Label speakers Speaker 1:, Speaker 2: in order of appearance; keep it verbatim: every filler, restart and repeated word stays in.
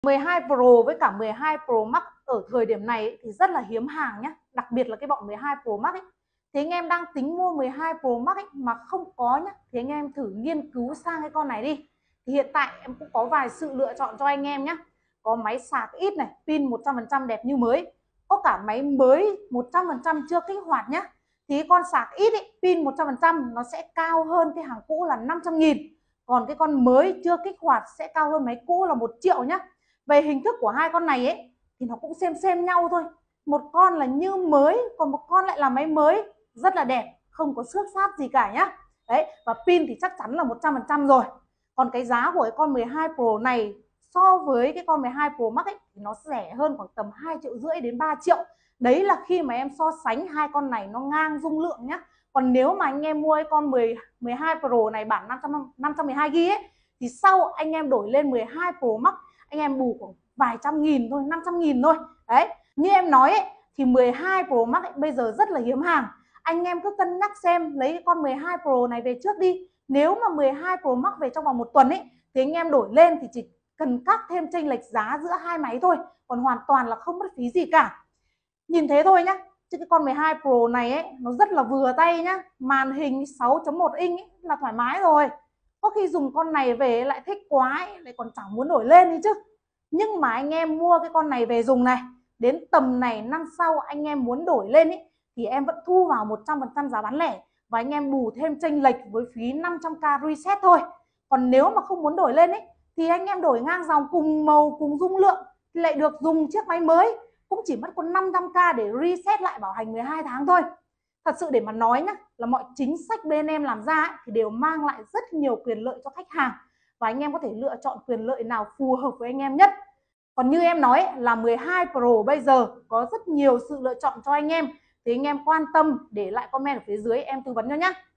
Speaker 1: mười hai Pro với cả mười hai Pro Max ở thời điểm này ấy, thì rất là hiếm hàng nhé. Đặc biệt là cái bọn mười hai Pro Max ấy. Thì anh em đang tính mua mười hai Pro Max ấy, mà không có nhá, thì anh em thử nghiên cứu sang cái con này đi. Thì hiện tại em cũng có vài sự lựa chọn cho anh em nhé. Có máy sạc ít này, pin một trăm phần trăm đẹp như mới. Có cả máy mới một trăm phần trăm chưa kích hoạt nhá. Thì con sạc ít ấy, pin một trăm phần trăm nó sẽ cao hơn cái hàng cũ là năm trăm nghìn. Còn cái con mới chưa kích hoạt sẽ cao hơn máy cũ là một triệu nhá. Về hình thức của hai con này ấy thì nó cũng xem xem nhau thôi. Một con là như mới, còn một con lại là máy mới, rất là đẹp, không có xước sát gì cả nhá. Đấy, và pin thì chắc chắn là một trăm phần trăm rồi. Còn cái giá của cái con mười hai Pro này so với cái con mười hai Pro Max ấy thì nó rẻ hơn khoảng tầm hai triệu rưỡi đến ba triệu. Đấy là khi mà em so sánh hai con này nó ngang dung lượng nhá. Còn nếu mà anh em mua cái con mười hai Pro này bản năm trăm mười hai gi ga bai ấy thì sau anh em đổi lên mười hai Pro Max anh em bù khoảng vài trăm nghìn thôi, năm trăm nghìn thôi. Đấy, như em nói ấy, thì mười hai Pro Max ấy, bây giờ rất là hiếm hàng. Anh em cứ cân nhắc xem lấy con mười hai Pro này về trước đi. Nếu mà mười hai Pro Max về trong vòng một tuần ấy thì anh em đổi lên thì chỉ cần cắt thêm chênh lệch giá giữa hai máy thôi, còn hoàn toàn là không mất phí gì cả. Nhìn thế thôi nhá. Chứ cái con mười hai Pro này ấy nó rất là vừa tay nhá. Màn hình sáu chấm một inch ấy, là thoải mái rồi. Có khi dùng con này về lại thích quá ấy, lại còn chẳng muốn đổi lên đi chứ. Nhưng mà anh em mua cái con này về dùng này, đến tầm này năm sau anh em muốn đổi lên ý, thì em vẫn thu vào một trăm phần trăm giá bán lẻ và anh em bù thêm chênh lệch với phí năm trăm k reset thôi. Còn nếu mà không muốn đổi lên ý, thì anh em đổi ngang dòng cùng màu cùng dung lượng thì lại được dùng chiếc máy mới, cũng chỉ mất có năm trăm k để reset lại bảo hành mười hai tháng thôi. Thật sự để mà nói nhá, là mọi chính sách bên em làm ra ấy, thì đều mang lại rất nhiều quyền lợi cho khách hàng và anh em có thể lựa chọn quyền lợi nào phù hợp với anh em nhất. Còn như em nói là mười hai Pro bây giờ có rất nhiều sự lựa chọn cho anh em, thì anh em quan tâm để lại comment ở phía dưới em tư vấn cho nhé.